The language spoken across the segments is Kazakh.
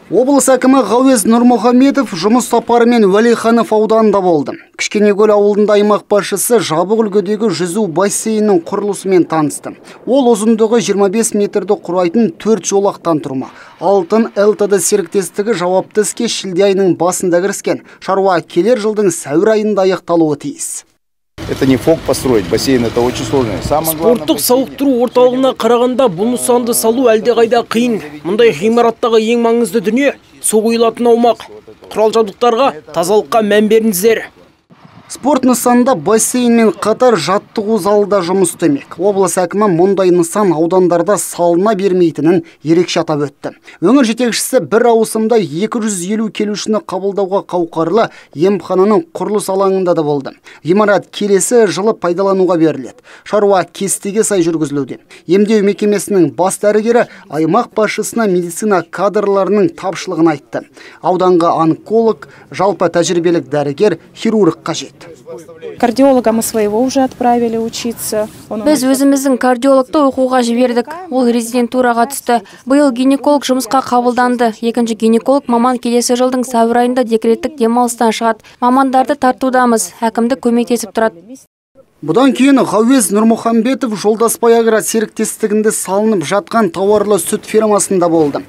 Облыс әкімі Ғауез Нұрмұхамедов жұмыс сапарымен Уәлиханов ауданында болды. Кішкенекөл ауылында аймақ басшысы жабық үлгідегі жүзу бассейнінің құрылысымен танысты. Ол ұзындығы 25 метрді құрайтын 4 жолақтан тұрма. Алтын ЛТД серіктестігі жауапты іске шілде айының басында кіріскен. Шаруа келер жылдың сәуір айында аяқталуы тиіс. Это не фок построить, бассейн это очень сложно. Спорттық сауықтыру орталығына қарағанда бұл нысанды салу әлдеқайда қиын. Мұндай ғимараттағы ең маңызды дүние су құйылатын аумақ. Құрал жабдықтарға, тазалыққа мән беріңіздер. Спорт нысанында бассейнмен қатар жаттығу залы да жұмыс істемек. Облыс әкімі мұндай нысан аудандарда салына бермейтінін ерекше атап өтті. Өңір жетекшісі бір ауысымда 250 келушіні қабылдауға қауқарлы емхананың құрылыс алаңында да болды. Ғимарат келесі жылы пайдалануға беріледі. Шаруа кестеге сай жүргізілуде. Емдеу мекемесінің бас дәрігері аймақ басшысына медицина кадрларының тапшылығын айтты. Ауданға онколог, жалпы тәжірибелік дәрігер, хирург қажет. Кардиолога мы своего уже отправили учиться. Біз өзіміздің кардиологты оқуға жібердік. Ол резидентураға түсті. Биыл гинеколог жұмысқа қабылданды. Екінші гинеколог маман келесі жылдың сәуір айында декреттік демалыстан шығады. Мамандарды тартудамыз. Әкімдік көмектесіп тұрады. Бұдан кейін Ғауез Нұрмұхамедов Жолдаспай агро серіктестігінде салынып жатқан тауарлы сүт фермасында болды.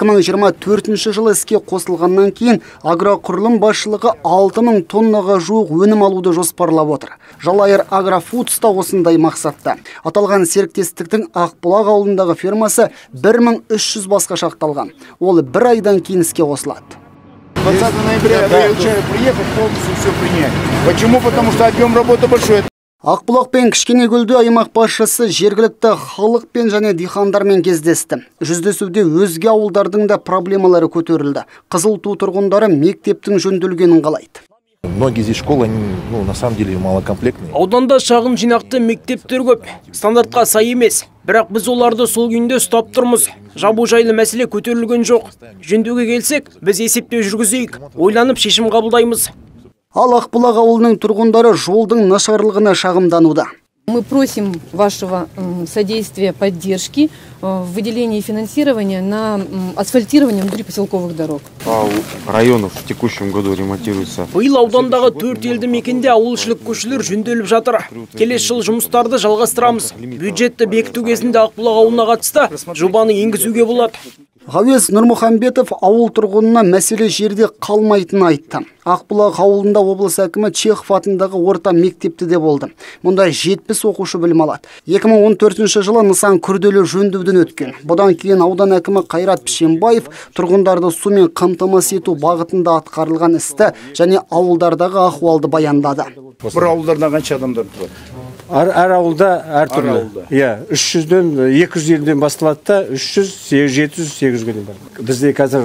2024 жылы іске қосылғаннан кейін агроқұрылым басшылығы 6000 тоннаға жуық өнім алуды жоспарлап отыр. Жалайыр Агрофудс та осындай мақсатта. Аталған серіктестіктің Ақбұлақ ауылындағы фермасы 1300 басқа шақталған. Ол бір айдан кейін іске қосылады. 20 ноября приехать полностью все принять. Почему? Потому что объем работы большой. Ақбұлақ пен Кішкенекөлде аймақ басшысы жергілікті халықпен және диқандармен кездесті. Жүздесуде өзге ауылдардың да проблемалары көтерілді. Қызыл ту тұрғындары мектептің жөнделгенін қалайды. Многие здесь школы, на самом деле, малокомплектные. Ауданда шағын жинақты мектептер көп, стандартқа сай емес. Бірақ біз оларды сол күйінде ұстап тұрмыз. Жабу жайлы мәселе көтерілген жоқ. Жөндеуге келсек, біз есептеу жүргізейік, ойланып шешім қабылдаймыз. Ал Ақбұлақ ауылының тұрғындары жолдың нашарлығына шағымдануда. Мы просим вашего содействия, поддержки в выделении финансирования на асфальтирование внутрипоселковых дорог. Районов в текущем году ремонтируется. Биыл аудандағы 4 елді мекенде ауылшылық көшелер жөнделіп жатыр. Келесі жыл жұмыстарды жалғастырамыз. Бюджетті бекіту кезінде Ақбұлақ ауылына қатысты жобаны енгізуге болады. Ғауез Нұрмұхамедов ауыл тұрғынына мәселе жерде қалмайтынын айтты. Ақбұлақ ауылында облыс әкімі Чехов атындағы орта мектепте де болды. Мұнда 70 оқушы білім алады. 2014 жылы нысан күрделі жөндеуден өткен. Бұдан кейін аудан әкімі Қайрат Пішембаев тұрғындарды сумен қамтамасыз ету бағытында атқарылған істі және ауылдардағы ахуалды баяндады. Бір ауылдарда қанша адамдар тұрады? Әр ауылда әр түрлі. 300-ден 250-ден басталады да 300, 700, 800-ге дейін бар. Бізде қазір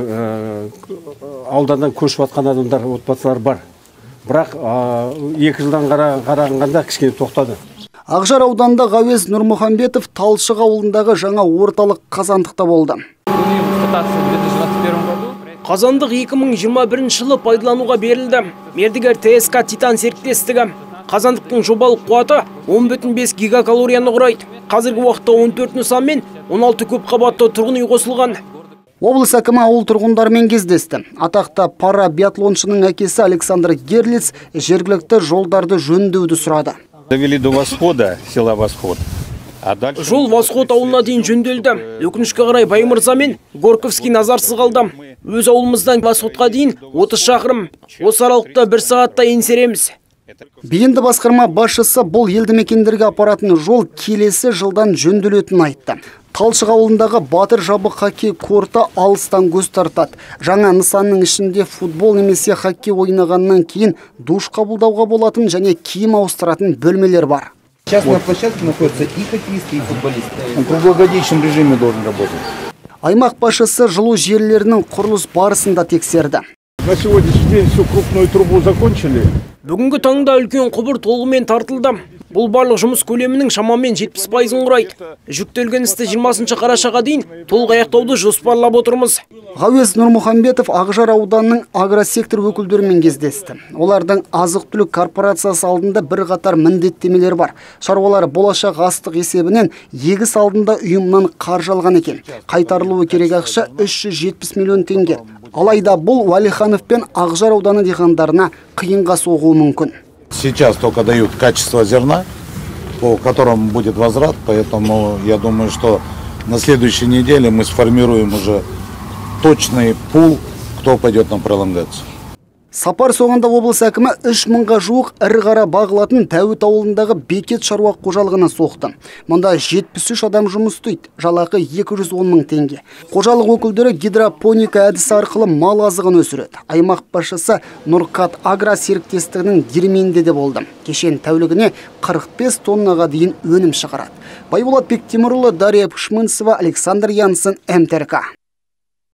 ауылдардан көшіп жатқан адамдар, отбасылар бар. Бірақ 2 жылдан қарағанда кішкене тоқтады. Ақжар ауданында Ғауез Нұрмұхамедов Талшық ауылындағы жаңа орталық қазандықта болды. Қазандық 2021 жылы пайдалануға берілді. Мердігер ТСК Титан серіктестігі. Қазандықтың жобалық қуаты 10,5 гигакалорияны құрайды. Қазіргі уақытта 14 нысан мен 16 көп қабатты тұрғын үй қосылған. Облыс әкімі ауыл тұрғындармен кездесті. Атақты пара биатлоншының әкесі Александр Герлиц жергілікті жолдарды жөндеуді сұрады. Довели до Восхода, села Восход. Жол Восход ауылына дейін жөнделді. Өкінішке қарай Баймырза мен Горковский назарсыз қалды. Өз ауылымыздан Восходқа дейін 30 шақырым. Осы аралықта 1 сағатта еңсереміз. Бейінді басқарма басшысы бұл елді мекендерге апаратын жол келесі жылдан жөнделетінін айтты. Талшық ауылындағы Батыр жабық хоккей корты алыстан көз тартады. Жаңа нысанның ішінде футбол немесе хоккей ойнағаннан кейін душ қабылдауға болатын және киім ауыстыратын бөлмелер бар. Сейчас на площадке находятся и хоккеисты, и футболисты. Он в круглогодичном режиме должен работать. Аймақ басшысы жылу желілерінің құрылыс барысында тексерді. На сегодняшний день всю крупную трубу закончили. Бүгінгі таңда үлкен құбыр толығымен тартылды. Бұл барлық жұмыс көлемінің шамамен 70%-ын құрайды. Жүктелген істі 20 қарашаға дейін толық аяқтауды жоспарлап отырмыз. Ғауез Нұрмұхамедов Ақжар ауданының агросектор өкілдерімен кездесті. Олардың азық-түлік корпорациясы алдында бір қатар міндеттемелер бар. Шаруалар болашақ астық есебінен егіс алдында ұйымнан қаржы алған екен. Қайтарылуы керек ақша 370 миллион теңге. Алайда бұл Уәлиханов пен Ақжар ауданы диқандарына қиынға соғуы мүмкін. Сейчас только дают качество зерна, по которому будет возврат, поэтому я думаю, что на следующей неделе мы сформируем уже точный пул, кто пойдет на пролонгацию. Сапар соңында облыс әкімі 3000-ға жуық ірі қара бағылатын Тәуіт ауылындағы бекет шаруа қожалығына соқты. Мұнда 73 адам жұмыс істейді, жалақы 210 000 теңге. Қожалық өкілдері гидропоника әдісі арқылы мал азығын өсіреді. Аймақ басшысы Нұркат Агро серіктестігінің диірменінде де болды. Кешен тәулігіне 45 тоннаға дейін өнім шығарады. Байболат Бектемірұлы, Дария Пішмінсова, Александр Янсын, МТРК.